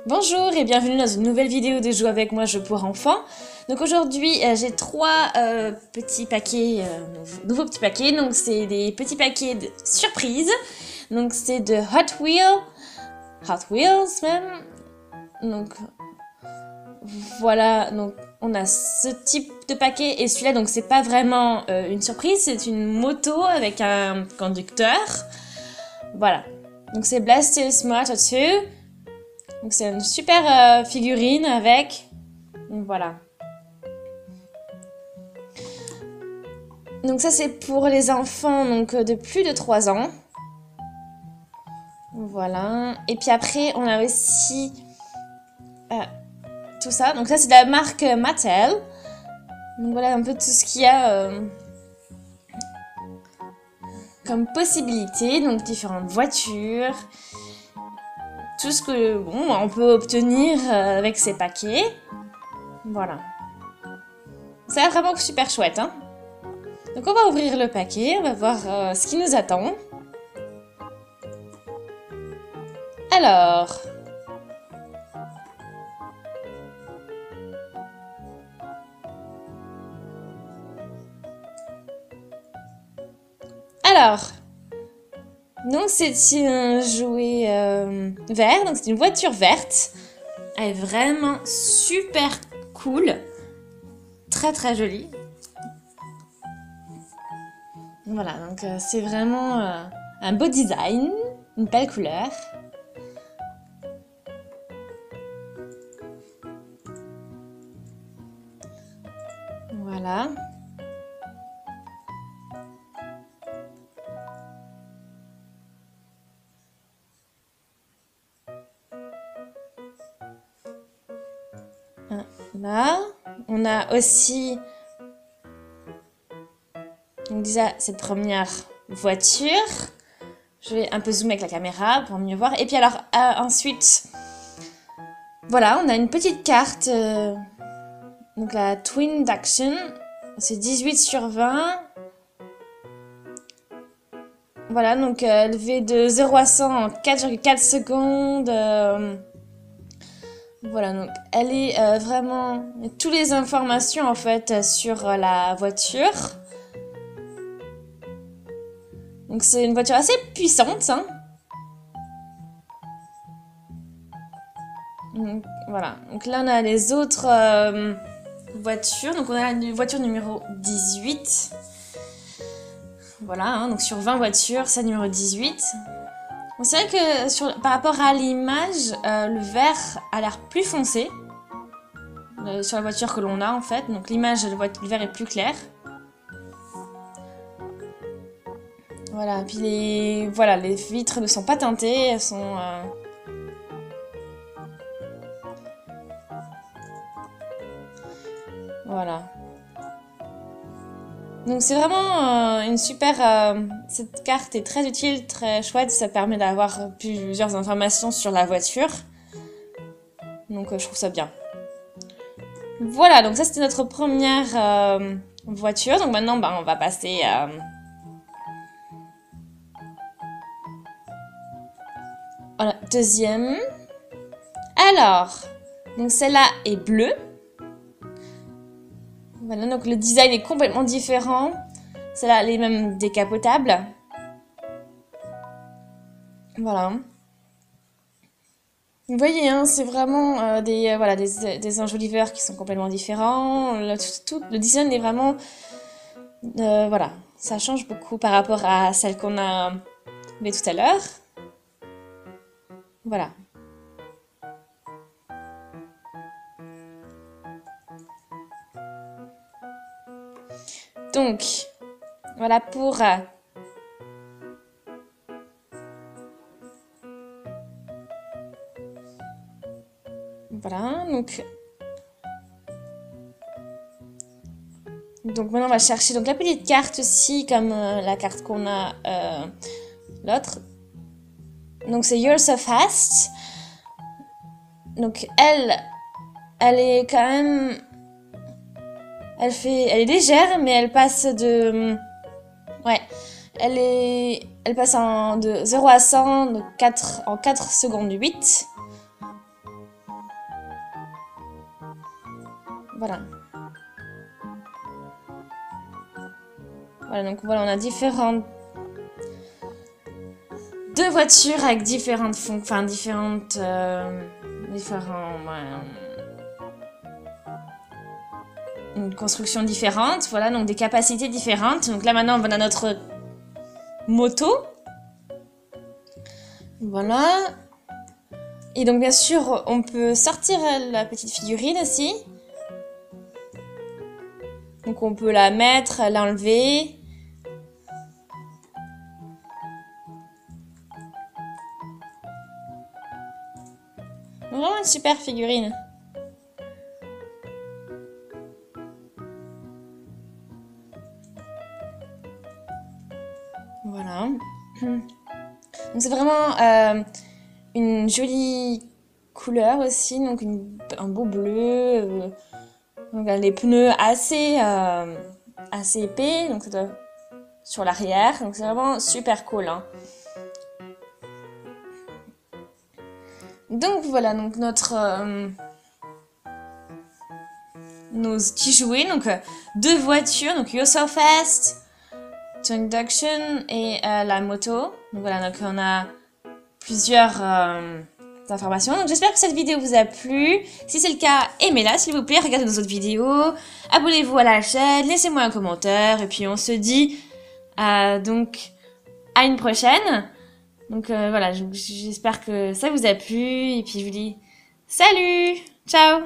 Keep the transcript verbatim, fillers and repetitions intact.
Bonjour et bienvenue dans une nouvelle vidéo de Jouer avec moi, jeu pour enfants. Donc aujourd'hui euh, j'ai trois euh, petits paquets, euh, nouveaux petits paquets, donc c'est des petits paquets de surprises. Donc c'est de Hot Wheels, Hot Wheels même. Donc voilà, donc on a ce type de paquet et celui-là donc c'est pas vraiment euh, une surprise, c'est une moto avec un conducteur. Voilà, donc c'est Blastoise Motor deux. Donc c'est une super euh, figurine avec, donc voilà. Donc ça c'est pour les enfants donc de plus de trois ans. Voilà. Et puis après on a aussi euh, tout ça. Donc ça c'est de la marque Mattel. Donc voilà un peu tout ce qu'il y a euh, comme possibilité. Donc différentes voitures. Tout ce que bon, on peut obtenir euh, avec ces paquets. Voilà. C'est vraiment super chouette, hein. Donc on va ouvrir le paquet, on va voir euh, ce qui nous attend. Alors... Alors... Donc c'est un jouet euh, vert, donc c'est une voiture verte. Elle est vraiment super cool. Très très jolie. Voilà, donc euh, c'est vraiment euh, un beau design, une belle couleur. Voilà. Là, on a aussi donc déjà cette première voiture. Je vais un peu zoomer avec la caméra pour mieux voir. Et puis alors euh, ensuite, voilà, on a une petite carte. Euh, donc la Twin Action, c'est dix-huit sur vingt. Voilà, donc euh, elle fait de zéro à cent en quatre virgule quatre secondes. Euh, Voilà, donc elle est euh, vraiment... toutes les informations en fait sur euh, la voiture. Donc c'est une voiture assez puissante, hein. Donc, voilà, donc là on a les autres euh, voitures. Donc on a la voiture numéro dix-huit. Voilà, hein, donc sur vingt voitures, c'est numéro dix-huit. Bon, c'est vrai que sur, par rapport à l'image, euh, le vert a l'air plus foncé euh, sur la voiture que l'on a en fait. Donc l'image, le, le vert est plus clair. Voilà, puis les, voilà, les vitres ne sont pas teintées, elles sont... Euh... Voilà. Donc c'est vraiment euh, une super... Euh, cette carte est très utile, très chouette, ça permet d'avoir plusieurs informations sur la voiture. Donc euh, je trouve ça bien. Voilà, donc ça c'était notre première euh, voiture. Donc maintenant bah, on va passer à... Euh, voilà, deuxième. Alors, donc celle-là est bleue. Voilà, donc le design est complètement différent. Celle-là, elle est même décapotable. Voilà. Vous voyez, hein, c'est vraiment euh, des, euh, voilà, des, des enjoliveurs qui sont complètement différents. Le, tout, le design est vraiment... Euh, voilà, ça change beaucoup par rapport à celle qu'on a vue tout à l'heure. Voilà. Donc, voilà pour... Euh, voilà, donc... Donc maintenant on va chercher donc la petite carte aussi, comme euh, la carte qu'on a euh, l'autre. Donc c'est You're So Fast. Donc elle, elle est quand même... Elle fait, elle est légère, mais elle passe de... Ouais, elle est... Elle passe en, de zéro à cent de quatre, en quatre secondes huit. Voilà. Voilà, donc voilà, on a différentes... Deux voitures avec différentes fonctions, enfin différentes... Euh, différents... Ouais, une construction différente, voilà, donc des capacités différentes. Donc là maintenant on va dans notre moto. Voilà. Et donc bien sûr on peut sortir la petite figurine aussi. Donc on peut la mettre, l'enlever. Vraiment une super figurine. Voilà. Donc c'est vraiment euh, une jolie couleur aussi, donc une, un beau bleu. Euh, donc les pneus assez euh, assez épais, donc ça doit, sur l'arrière. Donc c'est vraiment super cool. Hein. Donc voilà, donc notre euh, nos petits jouets, donc euh, deux voitures, donc You're So Fast, to Induction et euh, la moto. Donc voilà, donc on a plusieurs euh, informations. Donc j'espère que cette vidéo vous a plu. Si c'est le cas, aimez-la s'il vous plaît, regardez nos autres vidéos, abonnez-vous à la chaîne, laissez-moi un commentaire et puis on se dit euh, donc à une prochaine. Donc euh, voilà, j'espère que ça vous a plu et puis je vous dis salut, ciao.